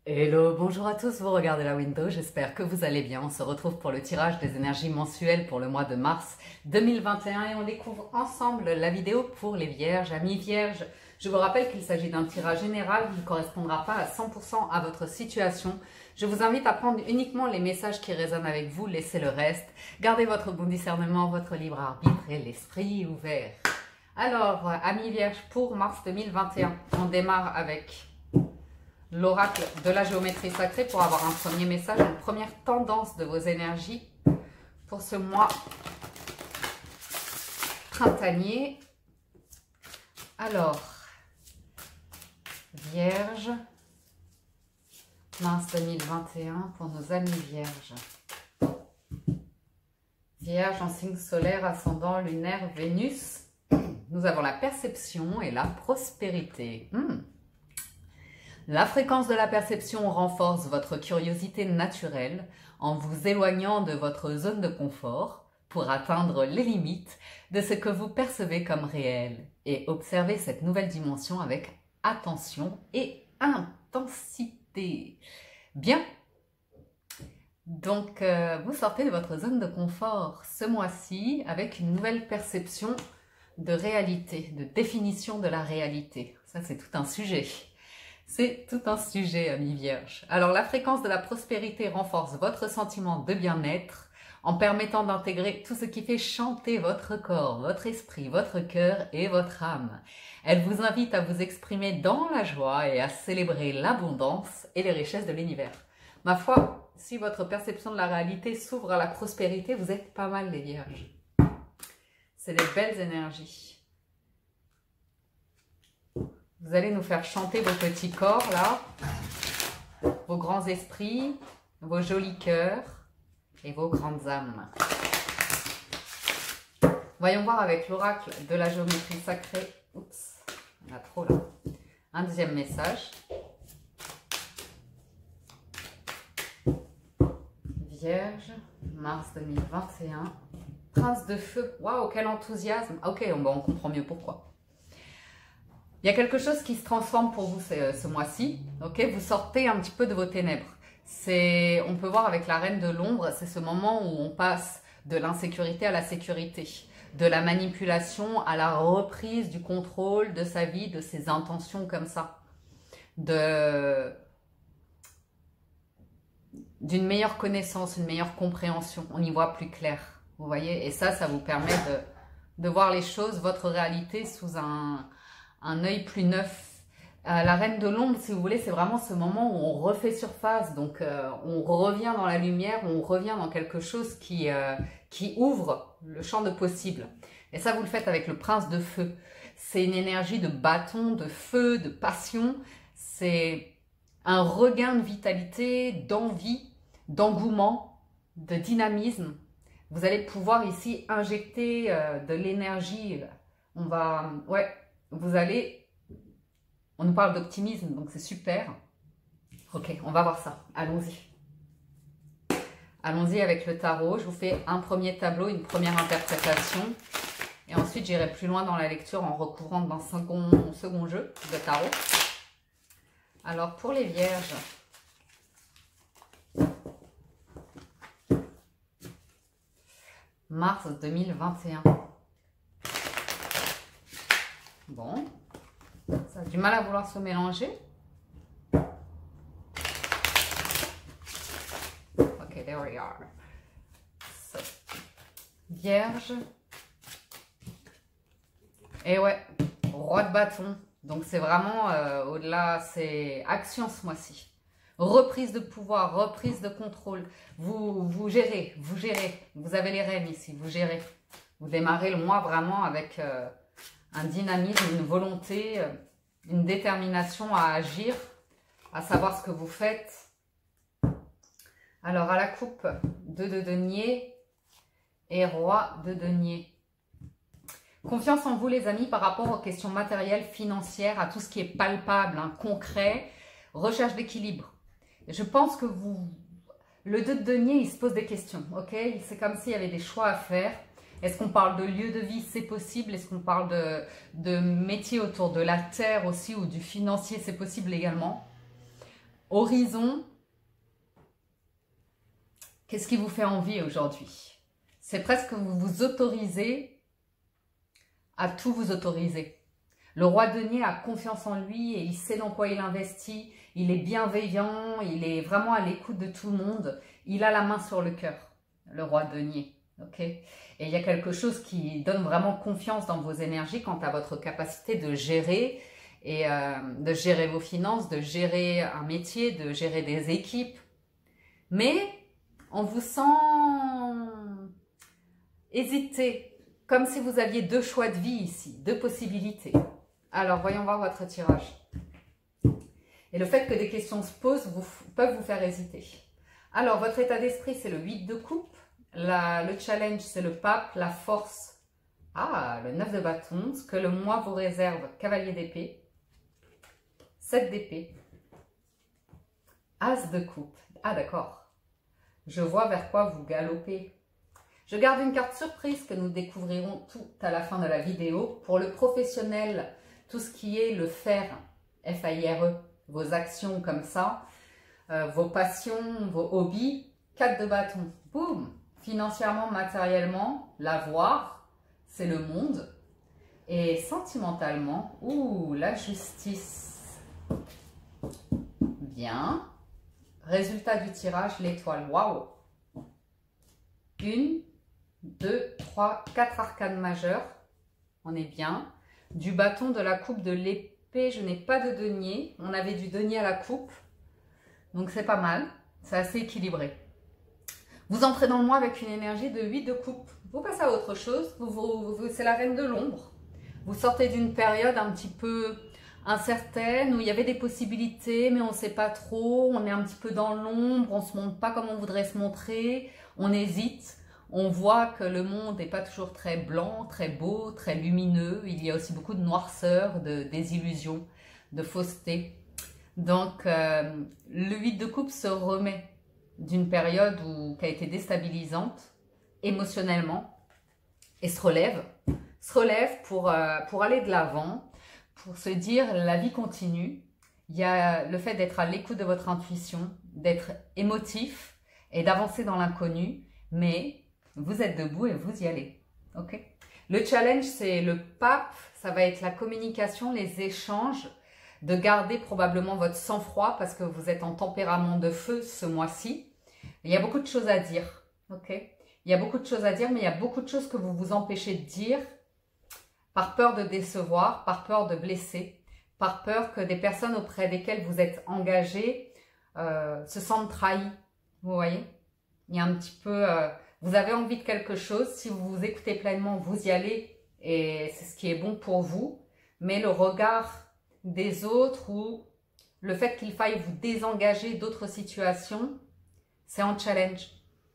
Hello, bonjour à tous, vous regardez la window, j'espère que vous allez bien. On se retrouve pour le tirage des énergies mensuelles pour le mois de mars 2021 et on découvre ensemble la vidéo pour les vierges. Amis vierges, je vous rappelle qu'il s'agit d'un tirage général qui ne correspondra pas à 100% à votre situation. Je vous invite à prendre uniquement les messages qui résonnent avec vous, laissez le reste. Gardez votre bon discernement, votre libre arbitre et l'esprit ouvert. Alors, amis vierges, pour mars 2021, on démarre avec l'oracle de la géométrie sacrée pour avoir un premier message, une première tendance de vos énergies pour ce mois printanier. Alors, Vierge, mars 2021 pour nos amis vierges. Vierge en signe solaire, ascendant lunaire, Vénus. Nous avons la perception et la prospérité. La fréquence de la perception renforce votre curiosité naturelle en vous éloignant de votre zone de confort pour atteindre les limites de ce que vous percevez comme réel et observez cette nouvelle dimension avec attention et intensité. Bien, donc vous sortez de votre zone de confort ce mois-ci avec une nouvelle perception de réalité, de définition de la réalité. Ça, c'est tout un sujet. C'est tout un sujet, amis vierges. Alors, la fréquence de la prospérité renforce votre sentiment de bien-être en permettant d'intégrer tout ce qui fait chanter votre corps, votre esprit, votre cœur et votre âme. Elle vous invite à vous exprimer dans la joie et à célébrer l'abondance et les richesses de l'univers. Ma foi, si votre perception de la réalité s'ouvre à la prospérité, vous êtes pas mal les vierges. C'est des belles énergies. Vous allez nous faire chanter vos petits corps, là, vos grands esprits, vos jolis cœurs et vos grandes âmes. Voyons voir avec l'oracle de la géométrie sacrée. Oups, on a trop là. Un deuxième message. Vierge, mars 2021. Prince de feu. Waouh, quel enthousiasme. Ok, on comprend mieux pourquoi. Il y a quelque chose qui se transforme pour vous ce mois-ci, ok? Vous sortez un petit peu de vos ténèbres. On peut voir avec la reine de l'ombre, c'est ce moment où on passe de l'insécurité à la sécurité, de la manipulation à la reprise du contrôle de sa vie, de ses intentions comme ça, d'une meilleure connaissance, une meilleure compréhension. On y voit plus clair, vous voyez? Et ça vous permet de voir les choses, votre réalité sous un œil plus neuf. La reine de l'ombre, si vous voulez, c'est vraiment ce moment où on refait surface. Donc, on revient dans la lumière, on revient dans quelque chose qui ouvre le champ de possible. Et ça, vous le faites avec le prince de feu. C'est une énergie de bâton, de feu, de passion. C'est un regain de vitalité, d'envie, d'engouement, de dynamisme. Vous allez pouvoir ici injecter de l'énergie. On nous parle d'optimisme, donc c'est super. Ok, on va voir ça. Allons-y. Allons-y avec le tarot. Je vous fais un premier tableau, une première interprétation. Et ensuite, j'irai plus loin dans la lecture en recouvrant d'un second jeu de tarot. Alors, pour les vierges, mars 2021. Bon, ça a du mal à vouloir se mélanger. Ok, there we are. So, Vierge. Et ouais, roi de bâton. Donc c'est vraiment au-delà, c'est action ce mois-ci. Reprise de pouvoir, reprise de contrôle. Vous gérez, vous avez les rênes ici, vous gérez. Vous démarrez le mois vraiment avec un dynamisme, une volonté, une détermination à agir, à savoir ce que vous faites. Alors, à la coupe, 2 de denier et roi de denier. Confiance en vous, les amis, par rapport aux questions matérielles, financières, à tout ce qui est palpable, hein, concret, recherche d'équilibre. Je pense que le 2 de denier, il se pose des questions, ok? C'est comme s'il y avait des choix à faire. Est-ce qu'on parle de lieu de vie? C'est possible. Est-ce qu'on parle de métier autour de la terre aussi ou du financier? C'est possible également. Horizon, qu'est-ce qui vous fait envie aujourd'hui? C'est presque que vous vous autorisez à tout vous autoriser. Le roi denier a confiance en lui et il sait dans quoi il investit. Il est bienveillant, il est vraiment à l'écoute de tout le monde. Il a la main sur le cœur, le roi denier. Okay, et il y a quelque chose qui donne vraiment confiance dans vos énergies quant à votre capacité de gérer et de gérer vos finances, de gérer un métier, de gérer des équipes. Mais on vous sent hésiter, comme si vous aviez deux choix de vie ici, deux possibilités. Alors, voyons voir votre tirage. Et le fait que des questions se posent peuvent vous faire hésiter. Alors, votre état d'esprit, c'est le 8 de coupe. Le challenge, c'est le pape. La force, le 9 de bâton. Ce que le mois vous réserve, cavalier d'épée. 7 d'épée. As de coupe. Ah, d'accord. Je vois vers quoi vous galopez. Je garde une carte surprise que nous découvrirons tout à la fin de la vidéo. Pour le professionnel, tout ce qui est le faire, F-A-I-R-E, vos actions comme ça, vos passions, vos hobbies, 4 de bâton. Boum! Financièrement, matériellement, l'avoir, c'est le monde. Et sentimentalement, la justice. Bien. Résultat du tirage, l'étoile. Waouh! 1, 2, 3, 4 arcanes majeures. On est bien. Du bâton, de la coupe, de l'épée. Je n'ai pas de denier. On avait du denier à la coupe. Donc c'est pas mal. C'est assez équilibré. Vous entrez dans le mois avec une énergie de 8 de coupe. Vous passez à autre chose. C'est la reine de l'ombre. Vous sortez d'une période un petit peu incertaine où il y avait des possibilités, mais on ne sait pas trop. On est un petit peu dans l'ombre. On ne se montre pas comme on voudrait se montrer. On hésite. On voit que le monde n'est pas toujours très blanc, très beau, très lumineux. Il y a aussi beaucoup de noirceur, de désillusion, de fausseté. Donc, le 8 de coupe se remet d'une période qui a été déstabilisante émotionnellement et se relève pour aller de l'avant, pour se dire la vie continue. Il y a le fait d'être à l'écoute de votre intuition, d'être émotif et d'avancer dans l'inconnu, mais vous êtes debout et vous y allez. Okay. Le challenge, c'est le pape, ça va être la communication, les échanges, de garder probablement votre sang-froid parce que vous êtes en tempérament de feu ce mois-ci. Il y a beaucoup de choses à dire. Okay. Il y a beaucoup de choses à dire, mais il y a beaucoup de choses que vous vous empêchez de dire par peur de décevoir, par peur de blesser, par peur que des personnes auprès desquelles vous êtes engagé se sentent trahis. Vous voyez? Il y a un petit peu... vous avez envie de quelque chose, si vous vous écoutez pleinement, vous y allez et c'est ce qui est bon pour vous. Mais le regard des autres ou le fait qu'il faille vous désengager d'autres situations, c'est un challenge.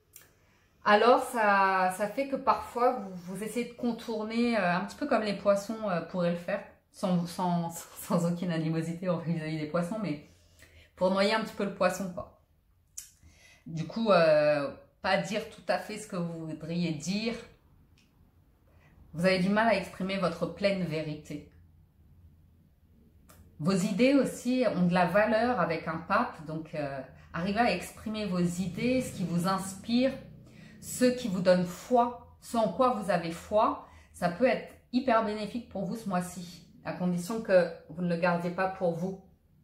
Alors, ça fait que parfois, vous essayez de contourner, un petit peu comme les poissons pourraient le faire, sans aucune animosité vis-à-vis des poissons, mais pour noyer un petit peu le poisson, quoi. Du coup, pas dire tout à fait ce que vous voudriez dire. Vous avez du mal à exprimer votre pleine vérité. Vos idées aussi ont de la valeur avec un pape, donc arrivez à exprimer vos idées, ce qui vous inspire, ce qui vous donne foi, ce en quoi vous avez foi, ça peut être hyper bénéfique pour vous ce mois-ci, à condition que vous ne le gardiez pas pour vous.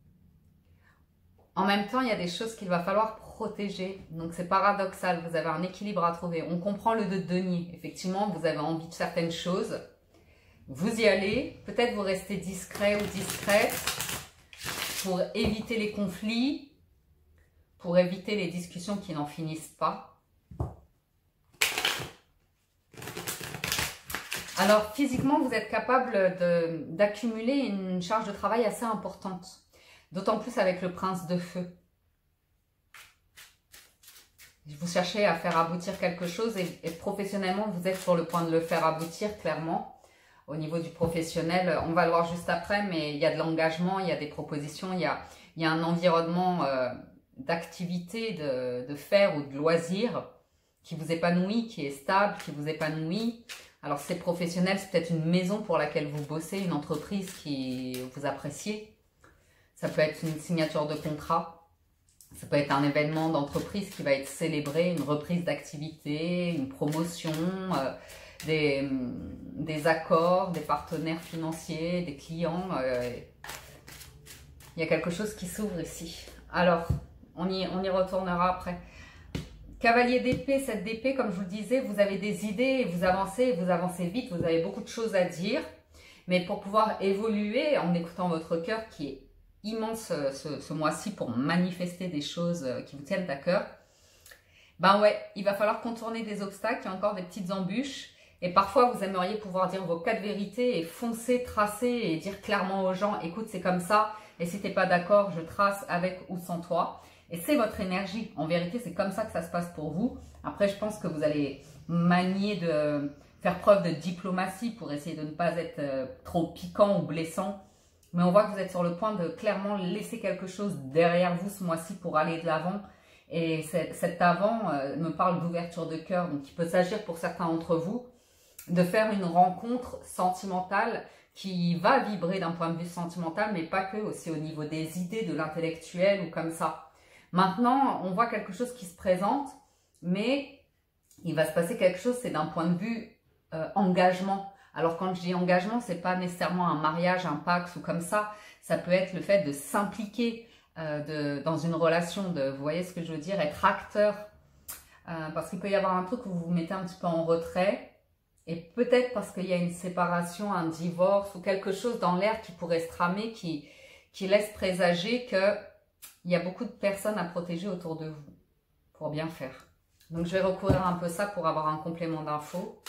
En même temps, il y a des choses qu'il va falloir protéger, donc c'est paradoxal, vous avez un équilibre à trouver. On comprend le denier, effectivement, vous avez envie de certaines choses, vous y allez, peut-être vous restez discret ou discrète pour éviter les conflits, pour éviter les discussions qui n'en finissent pas. Alors, physiquement, vous êtes capable d'accumuler une charge de travail assez importante, d'autant plus avec le prince de feu. Vous cherchez à faire aboutir quelque chose et professionnellement, vous êtes sur le point de le faire aboutir, clairement. Au niveau du professionnel, on va le voir juste après, mais il y a de l'engagement, il y a des propositions, il y a un environnement d'activité, de faire ou de loisirs qui vous épanouit, qui est stable, qui vous épanouit. Alors, c'est professionnel, c'est peut-être une maison pour laquelle vous bossez, une entreprise qui vous appréciez. Ça peut être une signature de contrat. Ça peut être un événement d'entreprise qui va être célébré, une reprise d'activité, une promotion, des accords, des partenaires financiers, des clients. Il y a quelque chose qui s'ouvre ici. Alors, on y retournera après. Cavalier d'épée, cette d'épée, comme je vous le disais, vous avez des idées, vous avancez vite, vous avez beaucoup de choses à dire. Mais pour pouvoir évoluer en écoutant votre cœur qui est immense ce mois-ci pour manifester des choses qui vous tiennent à cœur, ben ouais, il va falloir contourner des obstacles, il y a encore des petites embûches. Et parfois, vous aimeriez pouvoir dire vos 4 vérités et foncer, tracer et dire clairement aux gens, écoute, c'est comme ça. Et si tu n'es pas d'accord, je trace avec ou sans toi. Et c'est votre énergie. En vérité, c'est comme ça que ça se passe pour vous. Après, je pense que vous allez manier faire preuve de diplomatie pour essayer de ne pas être trop piquant ou blessant. Mais on voit que vous êtes sur le point de clairement laisser quelque chose derrière vous ce mois-ci pour aller de l'avant. Et cet avant me parle d'ouverture de cœur. Donc, il peut s'agir pour certains d'entre vous de faire une rencontre sentimentale qui va vibrer d'un point de vue sentimental, mais pas que, aussi au niveau des idées, de l'intellectuel ou comme ça. Maintenant, on voit quelque chose qui se présente, mais il va se passer quelque chose, c'est d'un point de vue engagement. Alors quand je dis engagement, c'est pas nécessairement un mariage, un pacte ou comme ça. Ça peut être le fait de s'impliquer dans une relation, vous voyez ce que je veux dire, être acteur. Parce qu'il peut y avoir un truc où vous vous mettez un petit peu en retrait. Et peut-être parce qu'il y a une séparation, un divorce ou quelque chose dans l'air qui pourrait se tramer, qui laisse présager qu'il y a beaucoup de personnes à protéger autour de vous pour bien faire. Donc, je vais recourir un peu ça pour avoir un complément d'infos.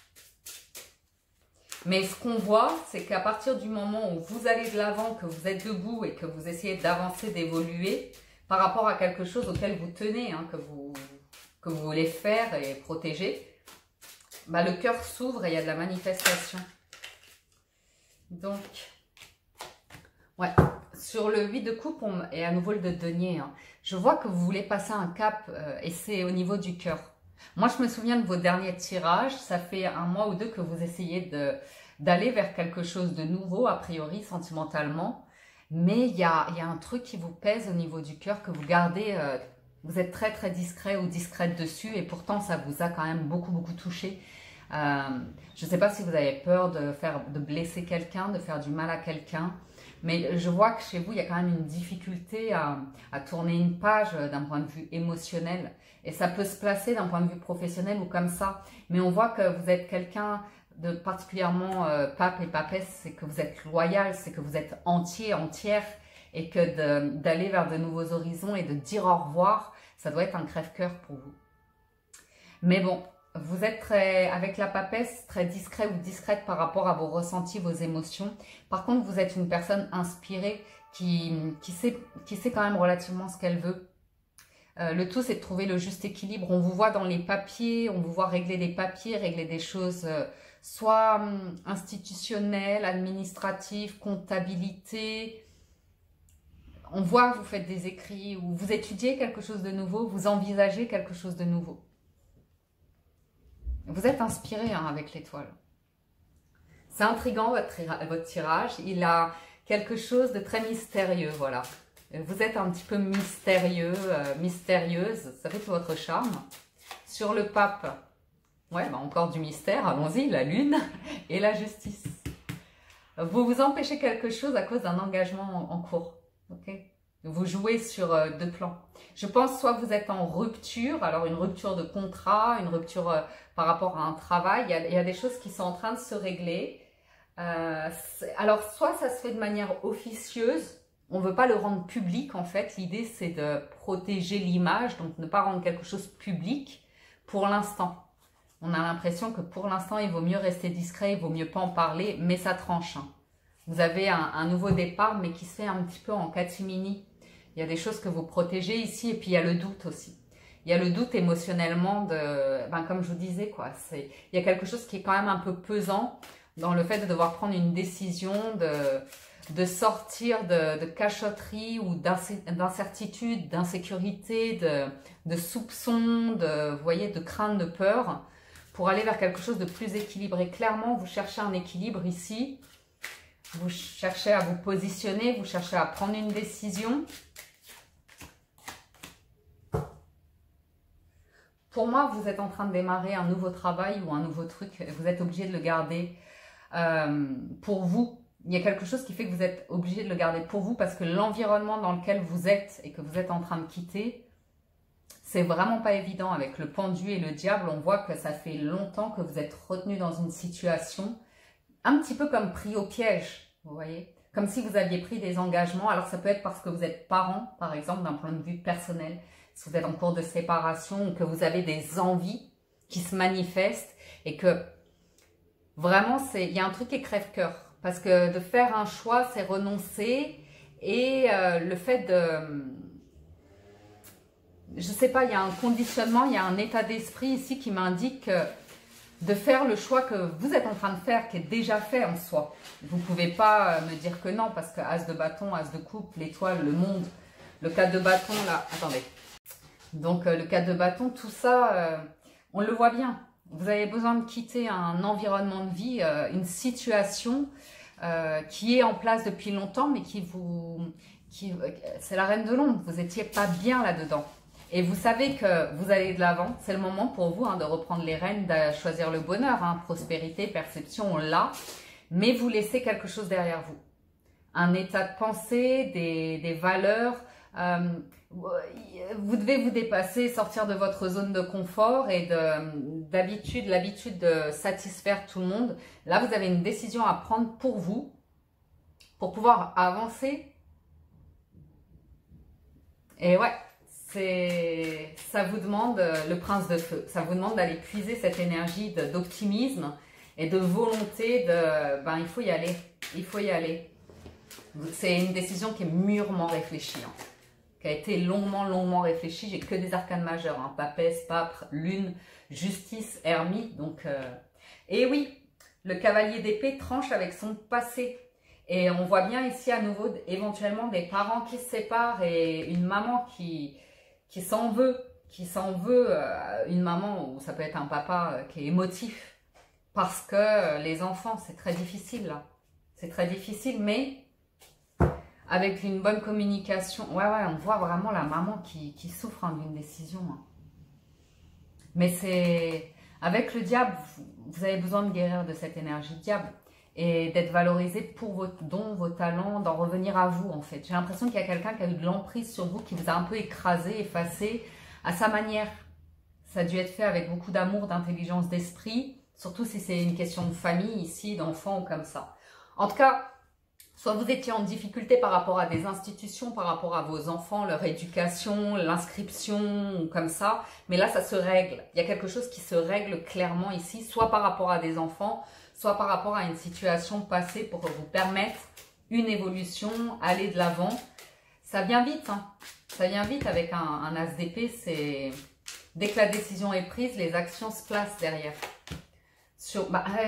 Mais ce qu'on voit, c'est qu'à partir du moment où vous allez de l'avant, que vous êtes debout et que vous essayez d'avancer, d'évoluer par rapport à quelque chose auquel vous tenez, hein, que vous voulez faire et protéger, bah, le cœur s'ouvre et il y a de la manifestation. Donc, ouais, sur le 8 de coupe et à nouveau le de denier, hein, je vois que vous voulez passer un cap et c'est au niveau du cœur. Moi, je me souviens de vos derniers tirages. Ça fait 1 mois ou 2 que vous essayez d'aller vers quelque chose de nouveau, a priori, sentimentalement. Mais il y a un truc qui vous pèse au niveau du cœur, que vous gardez. Vous êtes très, très discret ou discrète dessus. Et pourtant, ça vous a quand même beaucoup, beaucoup touché. Je ne sais pas si vous avez peur de blesser quelqu'un, de faire du mal à quelqu'un. Mais je vois que chez vous, il y a quand même une difficulté à tourner une page d'un point de vue émotionnel. Et ça peut se placer d'un point de vue professionnel ou comme ça. Mais on voit que vous êtes quelqu'un de particulièrement pape et papesse, c'est que vous êtes loyal, c'est que vous êtes entier, entière. Et que d'aller vers de nouveaux horizons et de dire au revoir, ça doit être un crève-cœur pour vous. Mais bon, vous êtes avec la papesse, très discret ou discrète par rapport à vos ressentis, vos émotions. Par contre, vous êtes une personne inspirée qui sait quand même relativement ce qu'elle veut. Le tout, c'est de trouver le juste équilibre. On vous voit dans les papiers, on vous voit régler des papiers, régler des choses soit institutionnelles, administratives, comptabilité. On voit que vous faites des écrits ou vous étudiez quelque chose de nouveau, vous envisagez quelque chose de nouveau. Vous êtes inspiré hein, avec l'étoile. C'est intriguant votre tirage. Il a quelque chose de très mystérieux, voilà. Vous êtes un petit peu mystérieux, mystérieuse. Ça fait tout votre charme. Sur le pape, ouais, bah encore du mystère. Allons-y, la lune et la justice. Vous vous empêchez quelque chose à cause d'un engagement en cours. Okay. Vous jouez sur 2 plans. Je pense soit vous êtes en rupture, alors une rupture de contrat, une rupture par rapport à un travail. Il y a des choses qui sont en train de se régler. Alors soit ça se fait de manière officieuse, on ne veut pas le rendre public en fait. L'idée c'est de protéger l'image, donc ne pas rendre quelque chose public pour l'instant. On a l'impression que pour l'instant il vaut mieux rester discret, il vaut mieux pas en parler, mais ça tranche. Hein. Vous avez un nouveau départ, mais qui se fait un petit peu en catimini. Il y a des choses que vous protégez ici, et puis il y a le doute aussi. Il y a le doute émotionnellement comme je vous disais, quoi. Il y a quelque chose qui est quand même un peu pesant dans le fait de devoir prendre une décision, de sortir de cachotterie ou d'incertitude, d'insécurité, de soupçon, vous voyez, de crainte, de peur, pour aller vers quelque chose de plus équilibré. Clairement, vous cherchez un équilibre ici. Vous cherchez à vous positionner, vous cherchez à prendre une décision. pour moi, vous êtes en train de démarrer un nouveau travail ou un nouveau truc. Vous êtes obligé de le garder pour vous. Il y a quelque chose qui fait que vous êtes obligé de le garder pour vous parce que l'environnement dans lequel vous êtes et que vous êtes en train de quitter, c'est vraiment pas évident. Avec le pendu et le diable, on voit que ça fait longtemps que vous êtes retenu dans une situation un petit peu comme pris au piège, vous voyez, comme si vous aviez pris des engagements. Alors ça peut être parce que vous êtes parent, par exemple, d'un point de vue personnel, si vous êtes en cours de séparation ou que vous avez des envies qui se manifestent et que vraiment, il y a un truc qui crève-cœur. Parce que de faire un choix, c'est renoncer et le fait de... Je sais pas, il y a un conditionnement, il y a un état d'esprit ici qui m'indique de faire le choix que vous êtes en train de faire, qui est déjà fait en soi. Vous ne pouvez pas me dire que non, parce que As de bâton, As de coupe, l'étoile, le monde, le 4 de bâton, là, attendez. Donc le 4 de bâton, tout ça, on le voit bien. Vous avez besoin de quitter un environnement de vie, une situation qui est en place depuis longtemps, mais c'est la reine de l'ombre. Vous n'étiez pas bien là-dedans. Et vous savez que vous allez de l'avant. C'est le moment pour vous de reprendre les rênes, de choisir le bonheur. Prospérité, perception, on l'a. Mais vous laissez quelque chose derrière vous. Un état de pensée, des valeurs. Vous devez vous dépasser, sortir de votre zone de confort et l'habitude de satisfaire tout le monde. Là, vous avez une décision à prendre pour vous, pour pouvoir avancer. Et ouais, ça vous demande le prince de feu. Ça vous demande d'aller puiser cette énergie d'optimisme et de volonté il faut y aller. Il faut y aller. C'est une décision qui est mûrement réfléchie. Qui a été longuement réfléchi. J'ai que des arcanes majeures, papesse, pape, lune, justice, ermite. Donc, et oui, le cavalier d'épée tranche avec son passé. Et on voit bien ici à nouveau éventuellement des parents qui se séparent et une maman qui s'en veut, une maman ou ça peut être un papa qui est émotif. Parce que les enfants, c'est très difficile là. C'est très difficile, mais... avec une bonne communication, ouais, on voit vraiment la maman qui souffre d'une décision. Mais c'est... Avec le diable, vous avez besoin de guérir de cette énergie diable et d'être valorisé pour vos dons, vos talents, d'en revenir à vous en fait. J'ai l'impression qu'il y a quelqu'un qui a eu de l'emprise sur vous, qui vous a un peu écrasé, effacé à sa manière. Ça a dû être fait avec beaucoup d'amour, d'intelligence d'esprit, surtout si c'est une question de famille ici, d'enfants ou comme ça. En tout cas... soit vous étiez en difficulté par rapport à des institutions, par rapport à vos enfants, leur éducation, l'inscription, ou comme ça. Mais là, ça se règle. Il y a quelque chose qui se règle clairement ici, soit par rapport à des enfants, soit par rapport à une situation passée pour vous permettre une évolution, aller de l'avant. Ça vient vite, Ça vient vite avec un as d'épée. C'est dès que la décision est prise, les actions se placent derrière. Sur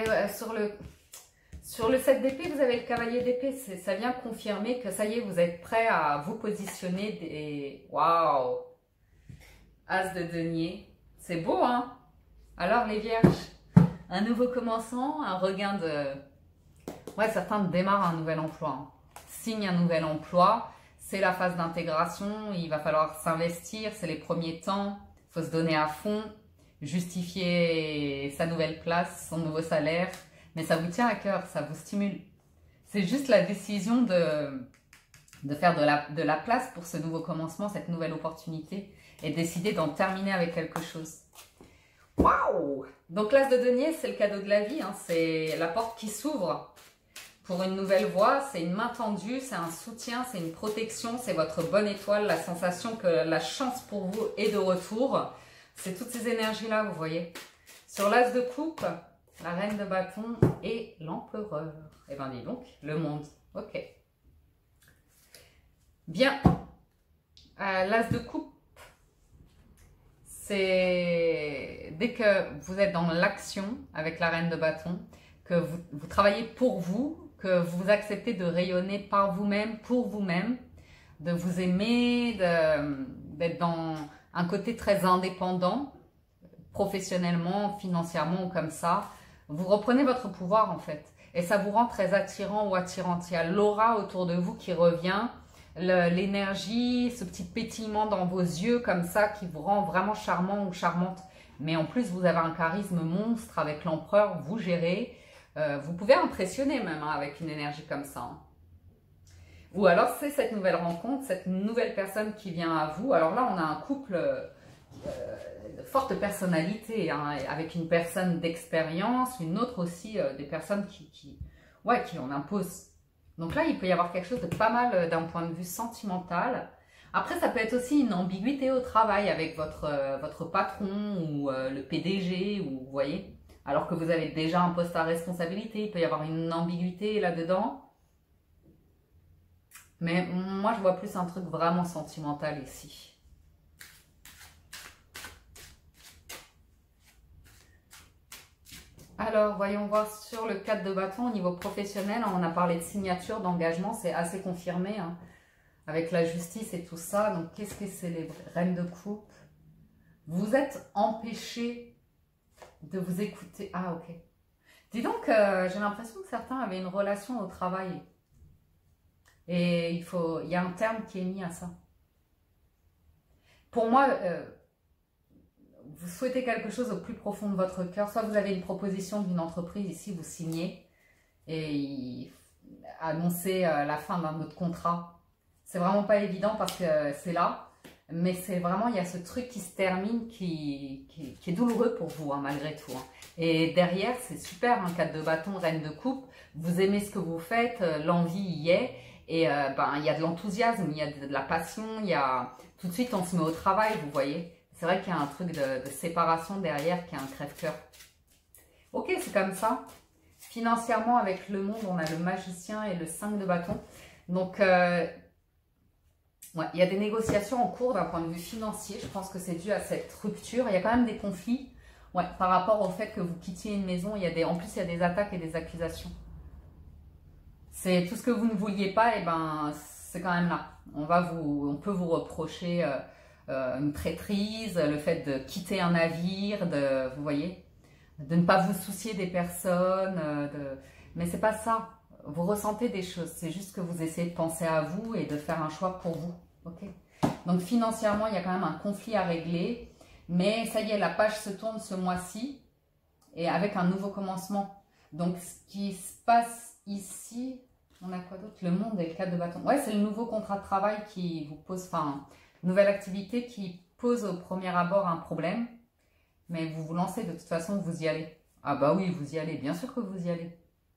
le 7 d'épée, vous avez le cavalier d'épée. Ça vient confirmer que ça y est, vous êtes prêt à vous positionner. Waouh! As de denier. C'est beau, Alors, les vierges, un nouveau commencement, un regain de... Ouais, certains démarrent un nouvel emploi. Signent un nouvel emploi. C'est la phase d'intégration. Il va falloir s'investir. C'est les premiers temps. Il faut se donner à fond. Justifier sa nouvelle place, son nouveau salaire. Mais ça vous tient à cœur, ça vous stimule. C'est juste la décision de faire de la place pour ce nouveau commencement, cette nouvelle opportunité, et décider d'en terminer avec quelque chose. Waouh! Donc l'as de denier, c'est le cadeau de la vie, c'est la porte qui s'ouvre pour une nouvelle voie, c'est une main tendue, c'est un soutien, c'est une protection, c'est votre bonne étoile, la sensation que la chance pour vous est de retour. C'est toutes ces énergies-là, vous voyez. Sur l'as de coupe, la reine de bâton et l'empereur. Eh bien, dis donc, le monde. Ok. Bien. L'as de coupe, c'est dès que vous êtes dans l'action avec la reine de bâton, que vous travaillez pour vous, que vous acceptez de rayonner par vous-même, pour vous-même, de vous aimer, d'être dans un côté très indépendant, professionnellement, financièrement ou comme ça. Vous reprenez votre pouvoir en fait et ça vous rend très attirant ou attirante. Il y a l'aura autour de vous qui revient, l'énergie, ce petit pétillement dans vos yeux comme ça qui vous rend vraiment charmant ou charmante. Mais en plus, vous avez un charisme monstre avec l'empereur, vous gérez. Vous pouvez impressionner même hein, avec une énergie comme ça. Hein. Ou alors, c'est cette nouvelle rencontre, cette nouvelle personne qui vient à vous. Alors là, on a un couple de forte personnalité, hein, avec une personne d'expérience, une autre aussi, des personnes qui en imposent. Donc là, il peut y avoir quelque chose de pas mal d'un point de vue sentimental. Après, ça peut être aussi une ambiguïté au travail avec votre patron ou le PDG, ou vous voyez. Alors que vous avez déjà un poste à responsabilité, il peut y avoir une ambiguïté là-dedans. Mais moi, je vois plus un truc vraiment sentimental ici. Alors, voyons voir sur le 4 de bâton au niveau professionnel. On a parlé de signature, d'engagement, c'est assez confirmé hein, avec la justice et tout ça. Donc, qu'est-ce que c'est les reines de coupe? Vous êtes empêché de vous écouter. Ah, ok. Dis donc, j'ai l'impression que certains avaient une relation au travail. Et il y a un terme qui est mis à ça. Pour moi, vous souhaitez quelque chose au plus profond de votre cœur. Soit vous avez une proposition d'une entreprise, ici vous signez et annoncez la fin d'un autre contrat. C'est vraiment pas évident parce que c'est là. Mais c'est vraiment, il y a ce truc qui se termine qui est douloureux pour vous, hein, malgré tout. Hein. Et derrière, c'est super, un 4 de bâton, reine de coupe. Vous aimez ce que vous faites, l'envie y est. Et il y a de l'enthousiasme, il y a de la passion, il y a... Tout de suite, on se met au travail, vous voyez. C'est vrai qu'il y a un truc de séparation derrière qui est un crève-cœur. Ok, c'est comme ça. Financièrement, avec le monde, on a le magicien et le 5 de bâton. Donc... ouais, il y a des négociations en cours d'un point de vue financier. Je pense que c'est dû à cette rupture. Il y a quand même des conflits ouais, par rapport au fait que vous quittiez une maison. En plus, il y a des attaques et des accusations. C'est tout ce que vous ne vouliez pas, et ben c'est quand même là. On peut vous reprocher une traîtrise, le fait de quitter un navire, vous voyez, de ne pas vous soucier des personnes. Mais c'est pas ça. Vous ressentez des choses, c'est juste que vous essayez de penser à vous et de faire un choix pour vous. Okay. Donc financièrement, il y a quand même un conflit à régler. Mais ça y est, la page se tourne ce mois-ci et avec un nouveau commencement. Donc ce qui se passe ici, on a quoi d'autre? Le monde et le 4 de bâton. Ouais, c'est le nouveau contrat de travail qui vous pose, enfin, nouvelle activité qui pose au premier abord un problème. Mais vous vous lancez, de toute façon, vous y allez. Ah bah oui, vous y allez, bien sûr que vous y allez.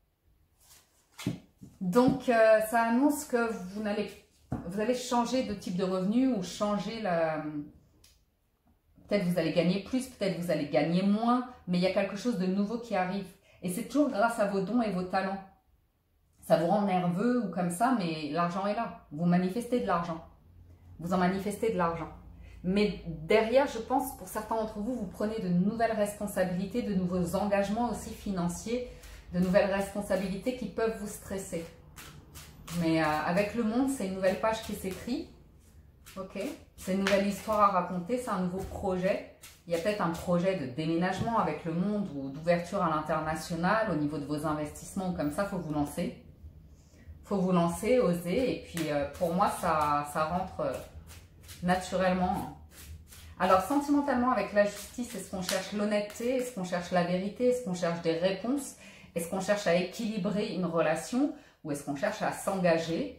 Donc, ça annonce que vous allez changer de type de revenu ou changer la... Peut-être vous allez gagner plus, peut-être vous allez gagner moins, mais il y a quelque chose de nouveau qui arrive. Et c'est toujours grâce à vos dons et vos talents. Ça vous rend nerveux ou comme ça, mais l'argent est là. Vous manifestez de l'argent. Vous en manifestez de l'argent. Mais derrière, je pense, pour certains d'entre vous, vous prenez de nouvelles responsabilités, de nouveaux engagements aussi financiers, de nouvelles responsabilités qui peuvent vous stresser. Mais avec le monde, c'est une nouvelle page qui s'écrit. Ok, c'est une nouvelle histoire à raconter, c'est un nouveau projet. Il y a peut-être un projet de déménagement avec le monde ou d'ouverture à l'international au niveau de vos investissements. Comme ça, il faut vous lancer. Il faut vous lancer, oser. Et puis, pour moi, ça rentre naturellement. Alors, sentimentalement, avec la justice, est-ce qu'on cherche l'honnêteté? Est-ce qu'on cherche la vérité? Est-ce qu'on cherche des réponses? Est-ce qu'on cherche à équilibrer une relation? Ou est-ce qu'on cherche à s'engager?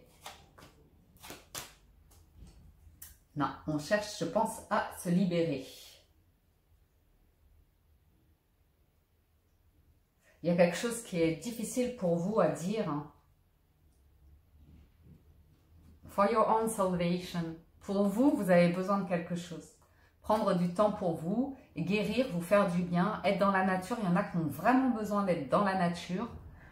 Non, on cherche, je pense, à se libérer. Il y a quelque chose qui est difficile pour vous à dire. Hein. For your own salvation. Pour vous, vous avez besoin de quelque chose. Prendre du temps pour vous, guérir, vous faire du bien, être dans la nature. Il y en a qui ont vraiment besoin d'être dans la nature,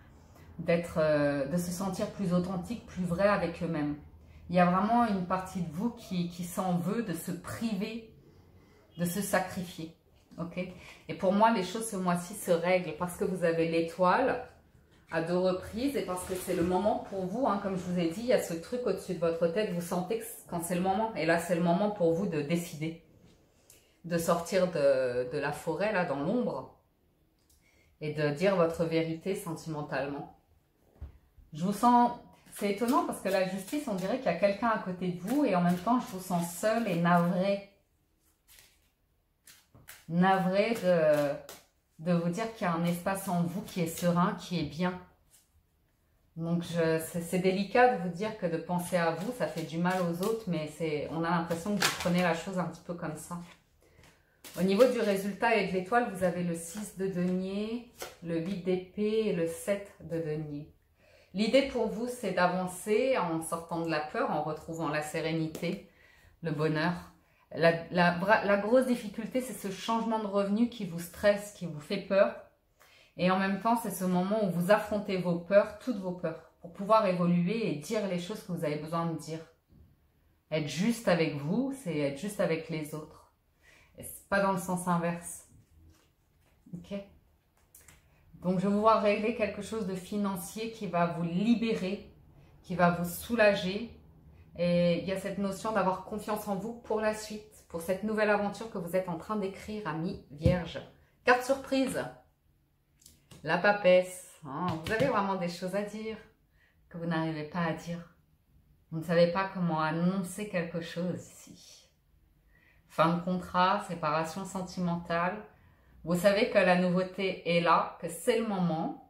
de se sentir plus authentique, plus vrai avec eux-mêmes. Il y a vraiment une partie de vous qui s'en veut de se priver, de se sacrifier. Okay. Et pour moi, les choses ce mois-ci se règlent parce que vous avez l'étoile à 2 reprises et parce que c'est le moment pour vous. Hein, comme je vous ai dit, il y a ce truc au-dessus de votre tête. Vous sentez que quand c'est le moment, et là, c'est le moment pour vous de décider, de sortir de la forêt, là, dans l'ombre, et de dire votre vérité sentimentalement. Je vous sens... C'est étonnant parce que la justice, on dirait qu'il y a quelqu'un à côté de vous et en même temps, je vous sens seul et navré. navrée de vous dire qu'il y a un espace en vous qui est serein, qui est bien. Donc, c'est délicat de vous dire que de penser à vous, ça fait du mal aux autres, mais on a l'impression que vous prenez la chose un petit peu comme ça. Au niveau du résultat et de l'étoile, vous avez le 6 de denier, le 8 d'épée et le 7 de denier. L'idée pour vous, c'est d'avancer en sortant de la peur, en retrouvant la sérénité, le bonheur. La grosse difficulté, c'est ce changement de revenu qui vous stresse, qui vous fait peur. Et en même temps, c'est ce moment où vous affrontez vos peurs, toutes vos peurs, pour pouvoir évoluer et dire les choses que vous avez besoin de dire. Être juste avec vous, c'est être juste avec les autres. Et c'est pas dans le sens inverse. Ok? Donc, je vais voir régler quelque chose de financier qui va vous libérer, qui va vous soulager. Et il y a cette notion d'avoir confiance en vous pour la suite, pour cette nouvelle aventure que vous êtes en train d'écrire, amis vierges. Carte surprise. La papesse. Hein, vous avez vraiment des choses à dire que vous n'arrivez pas à dire. Vous ne savez pas comment annoncer quelque chose ici. Fin de contrat, séparation sentimentale. Vous savez que la nouveauté est là, que c'est le moment.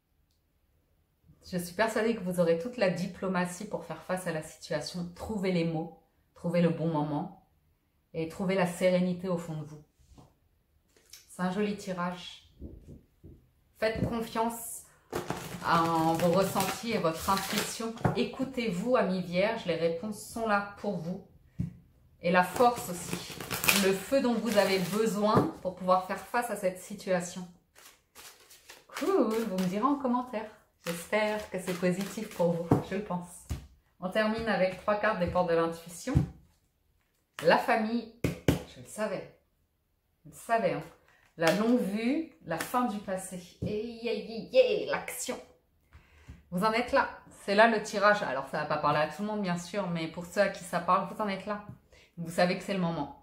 Je suis persuadée que vous aurez toute la diplomatie pour faire face à la situation. Trouver les mots, trouver le bon moment et trouver la sérénité au fond de vous. C'est un joli tirage. Faites confiance en vos ressentis et votre intuition. Écoutez-vous, amis vierges, les réponses sont là pour vous. Et la force aussi, le feu dont vous avez besoin pour pouvoir faire face à cette situation. Cool, vous me direz en commentaire. J'espère que c'est positif pour vous, je le pense. On termine avec 3 cartes des portes de l'intuition. La famille, je le savais. Je le savais, hein. La longue vue, la fin du passé. Et l'action. Vous en êtes là. C'est là le tirage. Alors, ça ne va pas parler à tout le monde, bien sûr, mais pour ceux à qui ça parle, vous en êtes là. Vous savez que c'est le moment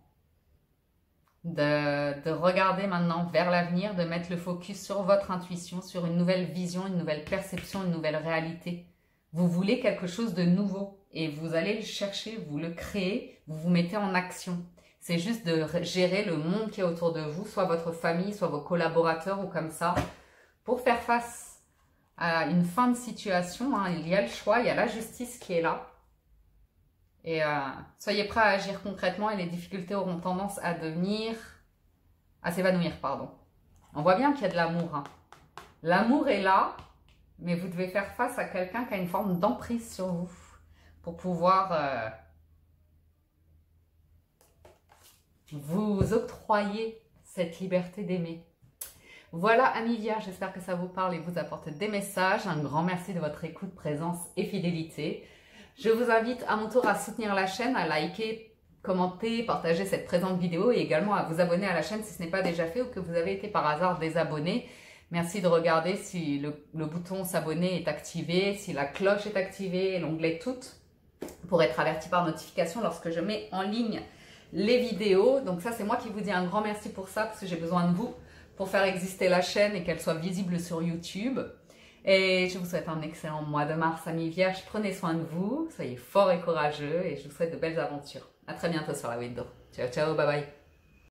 de regarder maintenant vers l'avenir, de mettre le focus sur votre intuition, sur une nouvelle vision, une nouvelle perception, une nouvelle réalité. Vous voulez quelque chose de nouveau et vous allez le chercher, vous le créez, vous vous mettez en action. C'est juste de gérer le monde qui est autour de vous, soit votre famille, soit vos collaborateurs ou comme ça, pour faire face à une fin de situation. Hein. Il y a le choix, il y a la justice qui est là. Et soyez prêts à agir concrètement et les difficultés auront tendance à s'évanouir, pardon. On voit bien qu'il y a de l'amour. Hein. L'amour est là, mais vous devez faire face à quelqu'un qui a une forme d'emprise sur vous pour pouvoir vous octroyer cette liberté d'aimer. Voilà, amis vierges, j'espère que ça vous parle et vous apporte des messages. Un grand merci de votre écoute, présence et fidélité. Je vous invite à mon tour à soutenir la chaîne, à liker, commenter, partager cette présente vidéo et également à vous abonner à la chaîne si ce n'est pas déjà fait ou que vous avez été par hasard désabonné. Merci de regarder si le bouton s'abonner est activé, si la cloche est activée et l'onglet toutes pour être averti par notification lorsque je mets en ligne les vidéos. Donc ça, c'est moi qui vous dis un grand merci pour ça parce que j'ai besoin de vous pour faire exister la chaîne et qu'elle soit visible sur YouTube. Et je vous souhaite un excellent mois de mars, amis vierges. Prenez soin de vous, soyez forts et courageux et je vous souhaite de belles aventures. À très bientôt sur la window. Ciao, ciao, bye bye.